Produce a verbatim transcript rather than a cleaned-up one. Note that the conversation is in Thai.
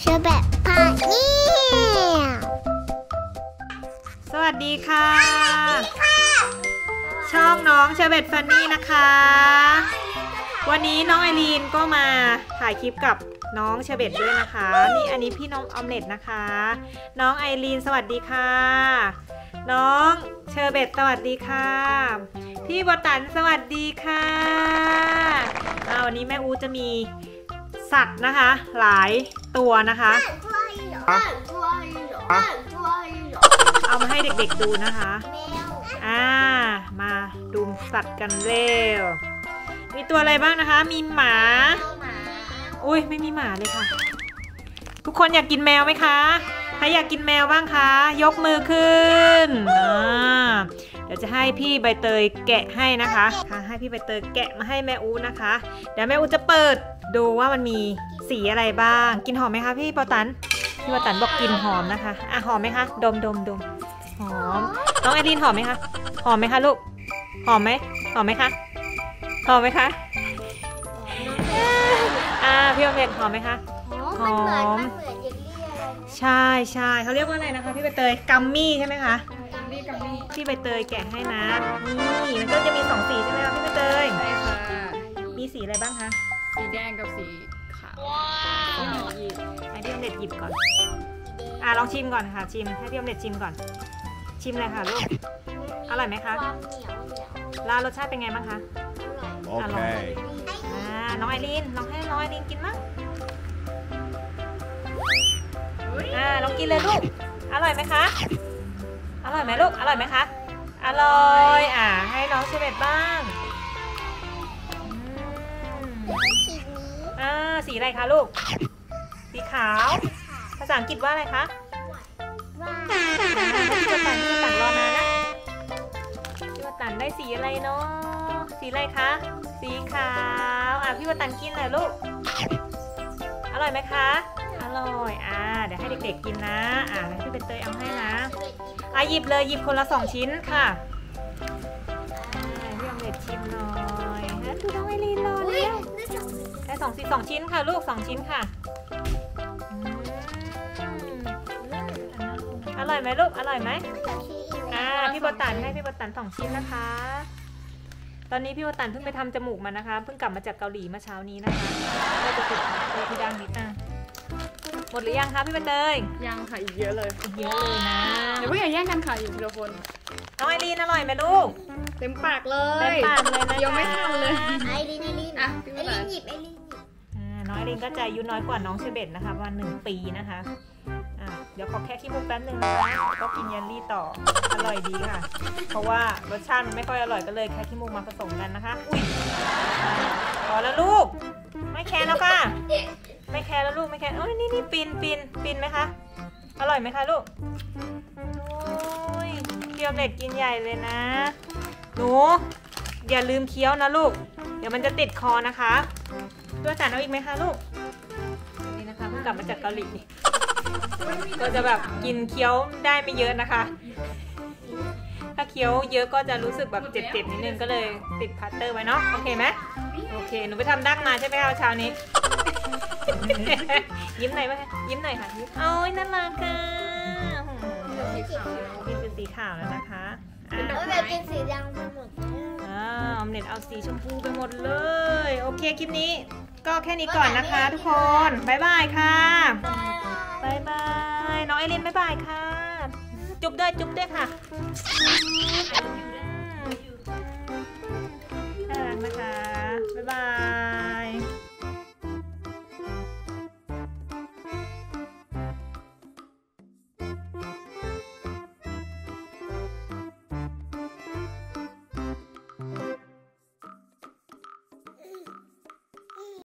เชอแบบพาเนี่ยสวัสดีค่ะช่องน้องเชอเบตฟันนี่นะคะวันนี้น้องไอรีนก็มาถ่ายคลิปกับน้องเชอเบตด้วยนะคะนี่อันนี้พี่น้องออมเล็ตนะคะน้องไอรีนสวัสดีค่ะน้องเชอเบตสวัสดีค่ะพี่บอตันสวัสดีค่ะวันนี้แม่อูจะมีสัตว์นะคะหลายตัวนะคะเอามาให้เด็กๆดูนะคะอ่ามาดูสัตว์กันเร็วมีตัวอะไรบ้างนะคะมีหมาอุ้ยไม่มีหมาเลยค่ะทุกคนอยากกินแมวไหมคะใครอยากกินแมวบ้างคะยกมือขึ้นอ่าเดี๋ยวจะให้พี่ใบเตยแกะให้นะคะค่ะให้พี่ใบเตยแกะมาให้แม่อูนะคะเดี๋ยวแม่อูจะเปิดดูว่ามันมีสีอะไรบ้างกินหอมไหมคะพี่ปอตันพี่ปอตันบอกกินหอมนะคะอ่ะหอมไหมคะดมดมดมหอมน้องไอรีนหอมไหมคะหอมไหมคะลูกหอมไหมหอมไหมคะหอมไหมคะอ่าพี่ออมเล็ตหอมไหมคะหอมใช่ใช่เขาเรียกว่าอะไรนะคะพี่ใบเตยกัมมี่ใช่ไหมคะกัมมี่กัมมี่พี่ใบเตยแกะให้นะนี่มันก็จะมีสองสีใช่ไหมคะพี่ใบเตยใช่ค่ะมีสีอะไรบ้างคะสีแดงกับสีขาวให้พี่ออมเล็ตหยิบก่อนอ่าลองชิมก่อนค่ะชิมให้พี่ออมเล็ตชิมก่อนชิมเลยค่ะลูกอร่อยไหมคะลารสชาติเป็นไงบ้างคะโอเคอ่าน้องไอรีนลองให้น้องไอรีนกินมั้งอ่าลองกินเลยลูกอร่อยไหมคะอร่อยไหมลูกอร่อยไหมคะอร่อยอ่าให้น้องเชเบตบ้างอ่าสีอะไรคะลูกสีขาวภาษาอังกฤษว่าอะไรคะพี่วตันพี่วตันรอนานนะพี่วตันได้สีอะไรเนาะสีอะไรคะสีขาวอ่ะพี่วตันกินเลยลูกอร่อยไหมคะอร่อยอ่าเดี๋ยวให้เด็กๆกินนะอ่าพี่เป็นเตยเอาให้นะอ่ะหยิบเลยหยิบคนละสองชิ้นค่ะพี่ออมเล็ตชิมหน่อยนะดูน้องไอรีนรอแล้วได้สองสีสองชิ้นค่ะลูกสองชิ้นค่ะอร่อยไหมลูกอร่อยไหมอ่าพี่บอตันให้พี่บอตันสองชิ้นนะคะตอนนี้พี่บอตันเพิ่งไปทำจมูกมานะคะเพิ่งกลับมาจากเกาหลีเมื่อเช้านี้นะคะก็จะติดตัวที่ดังนิดอ่ะหมดหรือยังคะพี่ใบเตยยังค่ะอีกเยอะเลยอีกเยอะเลยนะเดี๋ยวพวกอย่าแย่งกันค่ะอยู่ทีละคนน้องไอรีนอร่อยไหมลูกเต็มปากเลยเต็มปากเลยนะยังไม่ทันเลยไอรีนไอรีนอ่ะไอรีนหยิบไอรีนน้องไอรีนก็จะอายุน้อยกว่าน้องเชเบตนะคะประมาณหนึ่งปีนะคะเดี๋ยวขอแค่ขี้มูกแป๊บนึงนะคะก็กินเยลลี่ต่ออร่อยดีค่ะเพราะว่ารสชาติมันไม่ค่อยอร่อยก็เลยแค่ขี้มูกมาผสมกันนะคะอุ้ยพอแล้วลูกไม่แคร์แล้วค่ะไม่แคร์แล้วลูกไม่แคร์โอ้ยนี่นี่ปีนปีนปีนไหมคะอร่อยไหมคะลูกโอ้ยเคี้ยวเด็ดกินใหญ่เลยนะหนูอย่าลืมเคี้ยวนะลูกเดี๋ยวมันจะติดคอนะคะตัวจานเอาอีกไหมคะลูกนี่นะคะเพิ่งกลับมาจากเกาหลีก็จะแบบกินเคี้ยวได้ไม่เยอะนะคะถ้าเคี้ยวเยอะก็จะรู้สึกแบบเจ็บๆนิดนึงก็เลยติดพัตเตอร์ไว้เนาะโอเคไหมโอเคหนูไปทำดั้งมาใช่ไหมคะเช้านี้ยิ้มหน่อยไหมยิ้มหน่อยค่ะยิ้มโอ้ยน่ารักค่ะนี่คือสีขาวแล้วนะคะเป็นดอกไม้เป็นสีแดงไปหมดอ่าออมเล็ตเอาสีชมพูไปหมดเลยโอเคคลิปนี้ก็แค่นี้ก่อนนะคะทุกคนบ๊ายบายค่ะบายบายน้องไอรินบายบายค่ะจุ๊บด้วยจุ๊บด้วยค่ะ